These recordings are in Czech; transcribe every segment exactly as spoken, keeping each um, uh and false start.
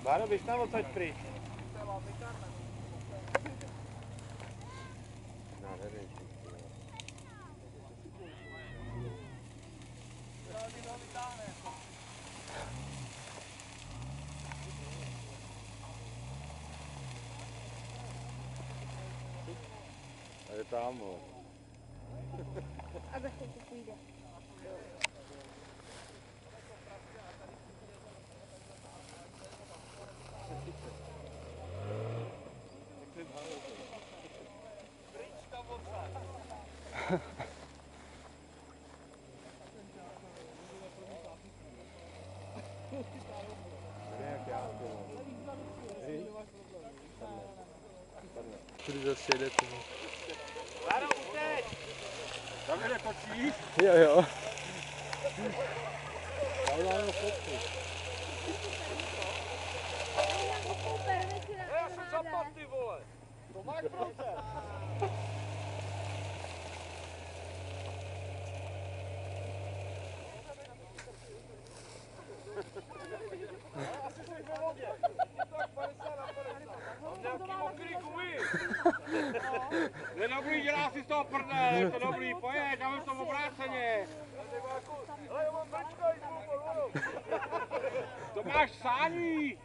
Báro, běž tam odsaď pryč. Nádherný. A je tam, ho. A zase to půjde. Kudy zase jede tomu? Báro, uteď! Tam jde točíš? Jo, jo. Tam máme fotku. Já jsem zapad, ty vole! To máš proce! Asi jsi ve vodě. Tak padesát na padesát. Mám nějaký mokrý gumy. To je dobrý, dělá si z toho prdel, je to dobrý, pojď, já mám to obráceně. Ale já mám brčka i zvuku. To máš sání.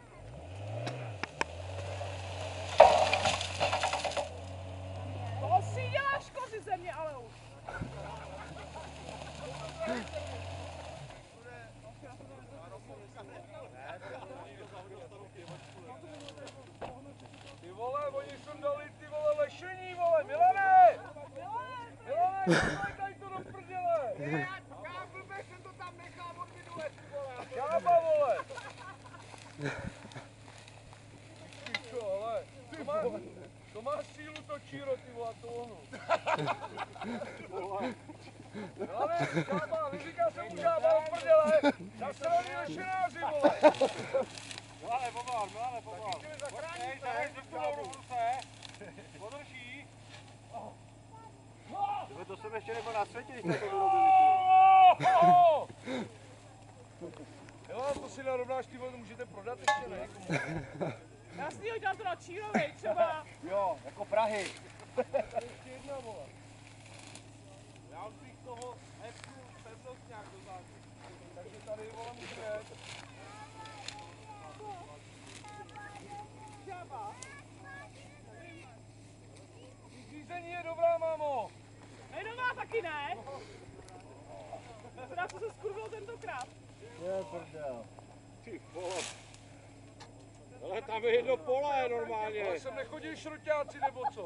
To si děláš kozy ze mě, ale už. Ty vole, oni sem dali ty vole lešení, vole, Milane! Milane, Milane, daj to do prdele! Já blbě jsem to tam nechal od minule, ty vole. Šába, vole! Ty čo, ale, to má, to má sílu to číro, ty vole, to onu. Milane, šába, neříká se mu šába do prdele, zasraný lešenáři, vole! Milane, pomal, Milane, pomal. Taky tě zachrání, Hej, tahej zrpku do ruce. Podrží. Tyhle to jsem ještě nebyl na světě, když jsme to vyrobili. Jo, to si narovnáš, ty vole, to můžete prodat ještě, ne? Já si ho dělám to na Čírovi, třeba. Jo, jako Prahy. Ještě jedna, vole. Já bych toho heftu pevnost nějak do záky. Takže tady, vole, můžu jet. Žába. Řízení je dobrá, mámo. Jmenová taky ne. Teda co se skurvil tentokrát. Je prdel. Ty vole. Ale tam je jedno pole normálně. Ale sem nechodí šroťáci, nebo co?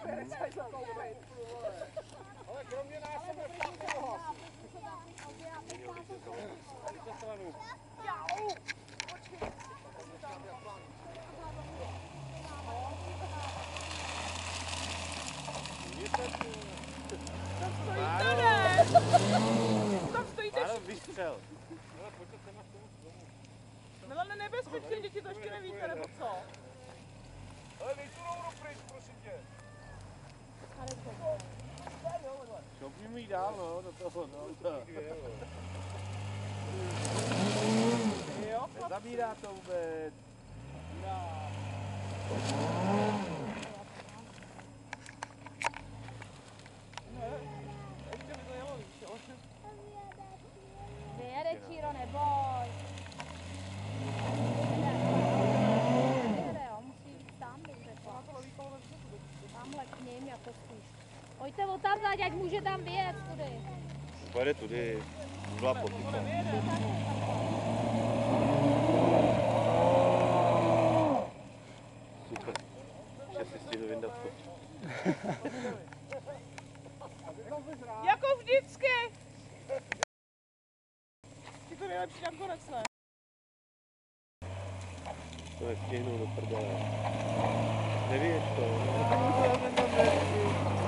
Ale kromě nás jsem nepřátel hlas. Pojďte stranu. Tam stojí tady. Tam stojíte Ano, vystřel. Milane, nebezpečně, děti to ještě nevíte, nebo co? Ale dej tu rouru pryč, prosím tě. Šopni mi dál, no, do toho, no. To. Jo, Nezabírá to vůbec. Zabírá. ještě by to jelo, víš, jo. Vyjede, Číro, neboj. Vyjede, jo, musí jít tam, bych řekla. Tamhle k ním, jako spíš. Pojďte otavřát, ať může tam vyjet tudy. Pojede tudy. Byla potyka. Super. Že si stihnu vyndat fotku. Jako vždycky. Ty to nejlepší nakonec, ne? To nestihnu do prdele. Nevíš to.